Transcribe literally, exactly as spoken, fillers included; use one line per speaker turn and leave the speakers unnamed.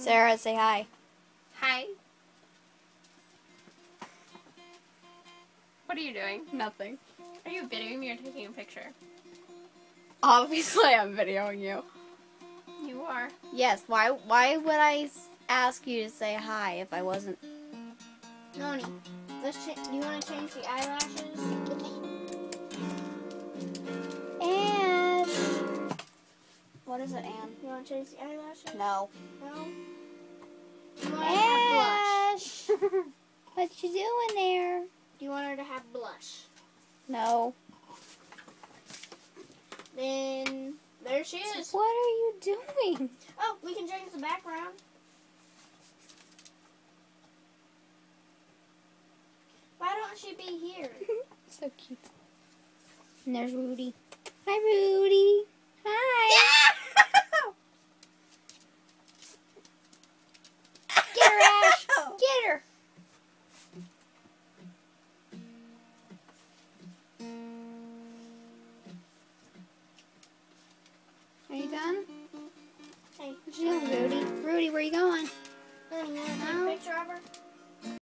Sarah, say hi.
Hi. What are you doing?
Nothing.
Are you videoing me or taking a picture?
Obviously, I'm videoing you.
You are.
Yes. Why? Why would I ask you to say hi if I wasn't?
Noni, let's cha- do you want to change the eyelashes?
Ash. What is it, Anne?
You want to change the eyelashes?
No.
No? You want her to have blush?
Ash. What you doing there?
Do you want her to have blush?
No.
Then there she is.
What are you doing?
Oh, we can change the background. Why don't she be here?
So cute. And there's Rudy. Hi, Rudy. Hi. Get her, Ash. Get her. Are you done?
Hey,
What you doing, Rudy? Rudy, where you going?
honey, you want to take
No.
a picture of her?